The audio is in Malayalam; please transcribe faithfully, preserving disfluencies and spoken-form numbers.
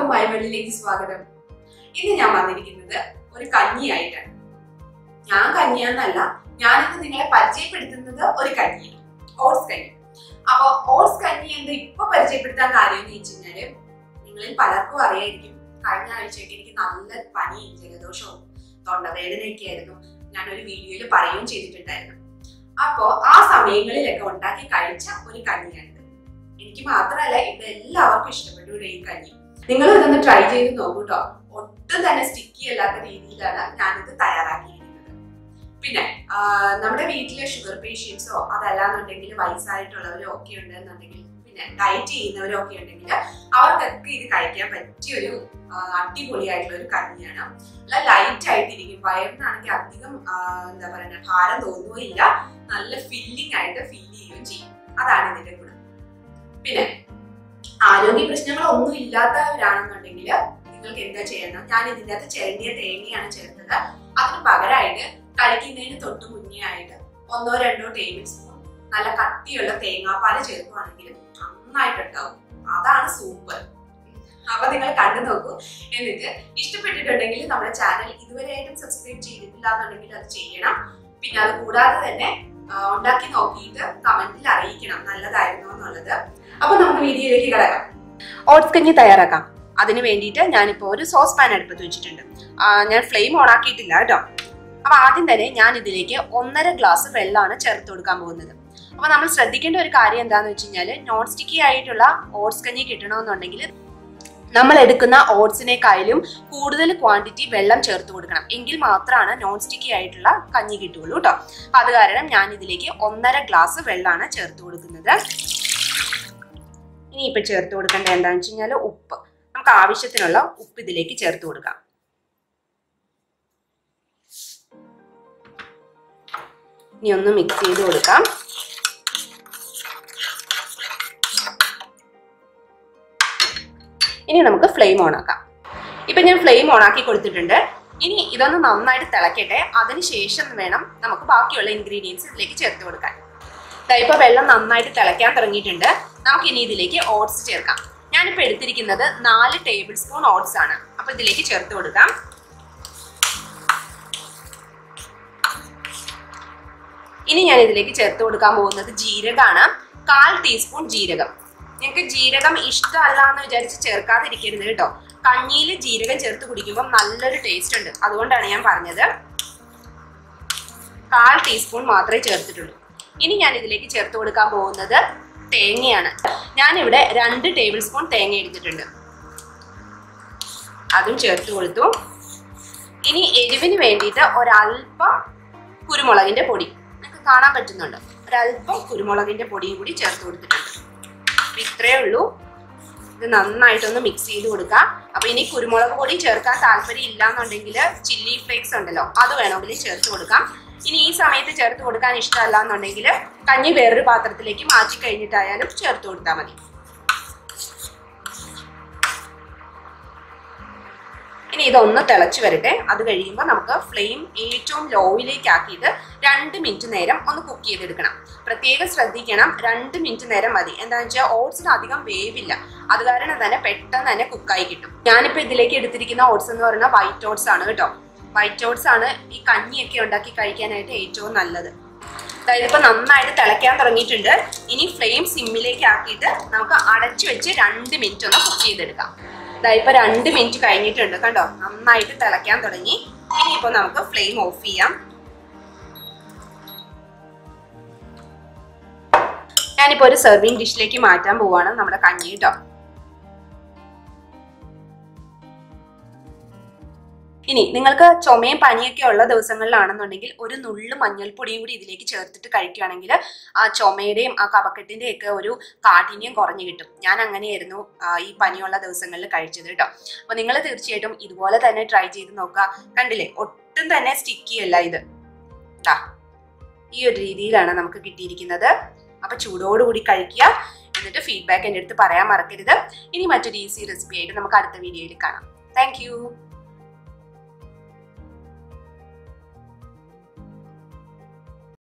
എല്ലാവർക്കും മൈവേൾഡിലേക്ക് സ്വാഗതം. ഇന്ന് ഞാൻ വന്നിരിക്കുന്നത് ഒരു കഞ്ഞിയായിട്ടാണ്. ഞാൻ കഞ്ഞിയാന്നല്ല, ഞാനിന്ന് നിങ്ങളെ പരിചയപ്പെടുത്തുന്നത് ഒരു കഞ്ഞിയാണ്, ഓട്സ് കഞ്ഞി. അപ്പൊ ഓട്സ് കഞ്ഞി എന്ന് ഇപ്പൊ പരിചയപ്പെടുത്താൻ കാര്യം എന്ന് വെച്ച് കഴിഞ്ഞാല് നിങ്ങളിൽ പലർക്കും അറിയായിരിക്കും, കഴിഞ്ഞ ആഴ്ചയൊക്കെ എനിക്ക് നല്ല പനിയും ജലദോഷവും തൊണ്ടവേദനയൊക്കെ ആയിരുന്നു. ഞാനൊരു വീഡിയോയിൽ പറയുകയും ചെയ്തിട്ടുണ്ടായിരുന്നു. അപ്പോ ആ സമയങ്ങളിലൊക്കെ ഉണ്ടാക്കി കഴിച്ച ഒരു കഞ്ഞിയാണിത്. എനിക്ക് മാത്രമല്ല, ഇവിടെ എല്ലാവർക്കും ഇഷ്ടപ്പെട്ടു ഈ കഞ്ഞി. നിങ്ങൾ ഇതൊന്ന് ട്രൈ ചെയ്ത് നോക്കൂ കേട്ടോ. ഒട്ടും തന്നെ സ്റ്റിക്കി അല്ലാത്ത രീതിയിലാണ് ഞാനിത് തയ്യാറാക്കിയിരിക്കുന്നത്. പിന്നെ നമ്മുടെ വീട്ടിലെ ഷുഗർ പേഷ്യൻസോ അതല്ലാന്നുണ്ടെങ്കിൽ വയസ്സായിട്ടുള്ളവരോ ഒക്കെ ഉണ്ടെന്നുണ്ടെങ്കിൽ, പിന്നെ ഡയറ്റ് ചെയ്യുന്നവരോ ഒക്കെ ഉണ്ടെങ്കിൽ അവർക്കൊക്കെ ഇത് കഴിക്കാൻ പറ്റിയൊരു അടിപൊളിയായിട്ടുള്ള ഒരു കഞ്ഞിയാണ്. നല്ല ലൈറ്റ് ആയിട്ടിരിക്കും, വയറിനാണെങ്കിൽ അധികം എന്താ പറയുക ഭാരം തോന്നുകയില്ല, നല്ല ഫില്ലിംഗ് ആയിട്ട് ഫീൽ ചെയ്യുകയും ചെയ്യും. അതാണ് ഇതിന്റെ ഗുണം. പിന്നെ ആരോഗ്യ പ്രശ്നങ്ങളൊന്നും ഇല്ലാത്തവരാണെന്നുണ്ടെങ്കിൽ നിങ്ങൾക്ക് എന്താ ചെയ്യണം, ഞാൻ ഇതിൻ്റെ അകത്ത് ചിരണ്ടിയ തേങ്ങയാണ് ചേർത്തത്. അതിന് പകരമായിട്ട് കഴിക്കുന്നതിന് തൊട്ട് മുന്നേ ആയിട്ട് ഒന്നോ രണ്ടോ ടേബിൾ സ്പൂൺ നല്ല കട്ടിയുള്ള തേങ്ങാപ്പാല് ചേർക്കുകയാണെങ്കിൽ നന്നായിട്ടുണ്ടാവും. അതാണ് സൂപ്പർ. അപ്പൊ നിങ്ങൾ കണ്ടു നോക്കൂ. എന്നിട്ട് ഇഷ്ടപ്പെട്ടിട്ടുണ്ടെങ്കിൽ നമ്മുടെ ചാനൽ ഇതുവരെയായിട്ടും സബ്സ്ക്രൈബ് ചെയ്തിട്ടില്ല എന്നുണ്ടെങ്കിൽ അത് ചെയ്യണം. പിന്നെ അത് കൂടാതെ തന്നെ ഉണ്ടാക്കി നോക്കിയിട്ട് കമന്റിൽ അറിയിക്കണം നല്ലതായിരുന്നോ എന്നുള്ളത്. അപ്പൊ നമുക്ക് വീഡിയോയിലേക്ക് കിടക്കാം. ഓട്സ് കഞ്ഞി തയ്യാറാക്കാം. അതിന് വേണ്ടിയിട്ട് ഞാനിപ്പോൾ ഒരു സോസ് പാൻ അടുപ്പത്ത് വെച്ചിട്ടുണ്ട്. ഞാൻ ഫ്ലെയിം ഓൺ ആക്കിയിട്ടില്ല കേട്ടോ. അപ്പൊ ആദ്യം തന്നെ ഞാൻ ഇതിലേക്ക് ഒന്നര ഗ്ലാസ് വെള്ളമാണ് ചേർത്ത് കൊടുക്കാൻ പോകുന്നത്. അപ്പൊ നമ്മൾ ശ്രദ്ധിക്കേണ്ട ഒരു കാര്യം എന്താന്ന് വെച്ച് കഴിഞ്ഞാല്, നോൺ സ്റ്റിക്കി ആയിട്ടുള്ള ഓട്സ് കഞ്ഞി കിട്ടണമെന്നുണ്ടെങ്കിൽ നമ്മൾ എടുക്കുന്ന ഓട്സിനേക്കാളും കൂടുതൽ ക്വാണ്ടിറ്റി വെള്ളം ചേർത്ത് കൊടുക്കണം. എങ്കിൽ മാത്രമാണ് നോൺ സ്റ്റിക്കി ആയിട്ടുള്ള കഞ്ഞി കിട്ടുള്ളൂ കേട്ടോ. അപ്പൊ അത് കാരണം ഞാൻ ഇതിലേക്ക് ഒന്നര ഗ്ലാസ് വെള്ളമാണ് ചേർത്ത് കൊടുക്കുന്നത്. ഇനി ഇപ്പൊ ചേർത്ത് കൊടുക്കേണ്ടത് എന്താണെന്ന് വെച്ച് കഴിഞ്ഞാൽ ഉപ്പ്. നമുക്ക് ആവശ്യത്തിനുള്ള ഉപ്പ് ഇതിലേക്ക് ചേർത്ത് കൊടുക്കാം. ഇനി ഒന്ന് മിക്സ് ചെയ്ത് കൊടുക്കാം. ഇനി നമുക്ക് ഫ്ലെയിം ഓൺ ആക്കാം. ഇപ്പൊ ഞാൻ ഫ്ലെയിം ഓൺ ആക്കി കൊടുത്തിട്ടുണ്ട്. ഇനി ഇതൊന്ന് നന്നായിട്ട് തിളക്കട്ടെ. അതിനുശേഷം വേണം നമുക്ക് ബാക്കിയുള്ള ഇൻഗ്രീഡിയൻസ് ഇതിലേക്ക് ചേർത്ത് കൊടുക്കാൻ. ഇപ്പൊ വെള്ളം നന്നായിട്ട് തിളയ്ക്കാൻ തുടങ്ങിയിട്ടുണ്ട്. നമുക്ക് ഇനി ഇതിലേക്ക് ഓട്സ് ചേർക്കാം. ഞാനിപ്പോൾ എടുത്തിരിക്കുന്നത് നാല് ടേബിൾ സ്പൂൺ ഓട്സ് ആണ്. അപ്പൊ ഇതിലേക്ക് ചേർത്ത് കൊടുക്കാം. ഇനി ഞാൻ ഇതിലേക്ക് ചേർത്ത് കൊടുക്കാൻ പോകുന്നത് ജീരകമാണ്. കാൽ ടീസ്പൂൺ ജീരകം. നിങ്ങൾക്ക് ജീരകം ഇഷ്ടമല്ല എന്ന് വിചാരിച്ച് ചേർക്കാതിരിക്കരുത് കേട്ടോ. കഞ്ഞിയിൽ ജീരകം ചേർത്ത് കുടിക്കുമ്പോൾ നല്ലൊരു ടേസ്റ്റ് ഉണ്ട്, അതുകൊണ്ടാണ് ഞാൻ പറഞ്ഞത്. കാൽ ടീസ്പൂൺ മാത്രമേ ചേർത്തിട്ടുള്ളൂ. ഇനി ഞാൻ ഇതിലേക്ക് ചേർത്ത് കൊടുക്കാൻ പോകുന്നത് തേങ്ങയാണ്. ഞാനിവിടെ രണ്ട് ടേബിൾ സ്പൂൺ തേങ്ങ എടുത്തിട്ടുണ്ട്, അതും ചേർത്ത് കൊടുത്തു. ഇനി എരിവിന് വേണ്ടിയിട്ട് ഒരല്പം കുരുമുളകിന്റെ പൊടി, നിങ്ങൾക്ക് കാണാൻ പറ്റുന്നുണ്ട്, ഒരല്പം കുരുമുളകിന്റെ പൊടിയും കൂടി ചേർത്ത് കൊടുത്തിട്ടുണ്ട്. ഇത്രയേ ഉള്ളൂ. ഇത് നന്നായിട്ടൊന്ന് മിക്സ് ചെയ്ത് കൊടുക്കാം. അപ്പൊ ഇനി കുരുമുളക് പൊടി ചേർക്കാൻ താല്പര്യം ഇല്ല എന്നുണ്ടെങ്കിൽ ചില്ലി ഫ്ലേക്സ് ഉണ്ടല്ലോ, അത് വേണമെങ്കിൽ ചേർത്ത് കൊടുക്കാം. ഇനി ഈ സമയത്ത് ചേർത്ത് കൊടുക്കാൻ ഇഷ്ടമല്ല എന്നുണ്ടെങ്കിൽ കഞ്ഞി വേറൊരു പാത്രത്തിലേക്ക് മാറ്റി കഴിഞ്ഞിട്ടായാലും ചേർത്ത് കൊടുത്താൽ മതി. ഇനി ഇതൊന്ന് തിളച്ച് വരട്ടെ. അത് കഴിയുമ്പോൾ നമുക്ക് ഫ്ലെയിം ഏറ്റവും ലോയിലേക്ക് ആക്കിയിട്ട് രണ്ട് മിനിറ്റ് നേരം ഒന്ന് കുക്ക് ചെയ്തെടുക്കണം. പ്രത്യേകം ശ്രദ്ധിക്കണം, രണ്ട് മിനിറ്റ് നേരം മതി. എന്താണെന്ന് വെച്ചാൽ ഓട്സിന് അധികം വേവില്ല, അത് കാരണം തന്നെ പെട്ടെന്ന് തന്നെ കുക്കായി കിട്ടും. ഞാനിപ്പോൾ ഇതിലേക്ക് എടുത്തിരിക്കുന്ന ഓട്സ് എന്ന് പറയുന്നത് വൈറ്റ് ഓട്സ് ആണ് കേട്ടോ. വൈറ്റ് ഓട്സ് ആണ് ഈ കഞ്ഞിയൊക്കെ ഉണ്ടാക്കി കഴിക്കാനായിട്ട് ഏറ്റവും നല്ലത്. അതായത് ഇപ്പൊ നന്നായിട്ട് തിളയ്ക്കാൻ തുടങ്ങിയിട്ടുണ്ട്. ഇനി ഫ്ലെയിം സിമ്മിലേക്ക് ആക്കിയിട്ട് നമുക്ക് അടച്ചു വെച്ച് രണ്ട് മിനിറ്റ് ഒന്ന് കുക്ക് ചെയ്തെടുക്കാം. ഇപ്പൊ രണ്ട് മിനിറ്റ് കഴിഞ്ഞിട്ടുണ്ട് കണ്ടോ, നന്നായിട്ട് തിളയ്ക്കാൻ തുടങ്ങി. ഇനിയിപ്പോ നമുക്ക് ഫ്ലെയിം ഓഫ് ചെയ്യാം. ഞാനിപ്പോ ഒരു സെർവിങ് ഡിഷിലേക്ക് മാറ്റാൻ പോവാണ് നമ്മുടെ കഞ്ഞി കേട്ടോ. ഇനി നിങ്ങൾക്ക് ചുമയും പനിയൊക്കെ ഉള്ള ദിവസങ്ങളിലാണെന്നുണ്ടെങ്കിൽ ഒരു നുള്ളു മഞ്ഞൾപ്പൊടിയും കൂടി ഇതിലേക്ക് ചേർത്തിട്ട് കഴിക്കുകയാണെങ്കിൽ ആ ചുമയുടെയും ആ കഫക്കെട്ടിന്റെയും ഒക്കെ ഒരു കാഠിന്യം കുറഞ്ഞു കിട്ടും. ഞാൻ അങ്ങനെയായിരുന്നു ഈ പനിയുള്ള ദിവസങ്ങളിൽ കഴിച്ചത് കേട്ടോ. അപ്പൊ നിങ്ങൾ തീർച്ചയായിട്ടും ഇതുപോലെ തന്നെ ട്രൈ ചെയ്ത് നോക്കുക. കണ്ടില്ലേ, ഒട്ടും തന്നെ സ്റ്റിക്കി അല്ല ഇത്. ഈ ഒരു രീതിയിലാണ് നമുക്ക് കിട്ടിയിരിക്കുന്നത്. അപ്പൊ ചൂടോടുകൂടി കഴിക്കുക. എന്നിട്ട് ഫീഡ്ബാക്ക് എൻ്റെ അടുത്ത് പറയാൻ മറക്കരുത്. ഇനി മറ്റൊരു ഈസി റെസിപ്പി ആയിട്ട് നമുക്ക് അടുത്ത വീഡിയോയിൽ കാണാം. Thank U.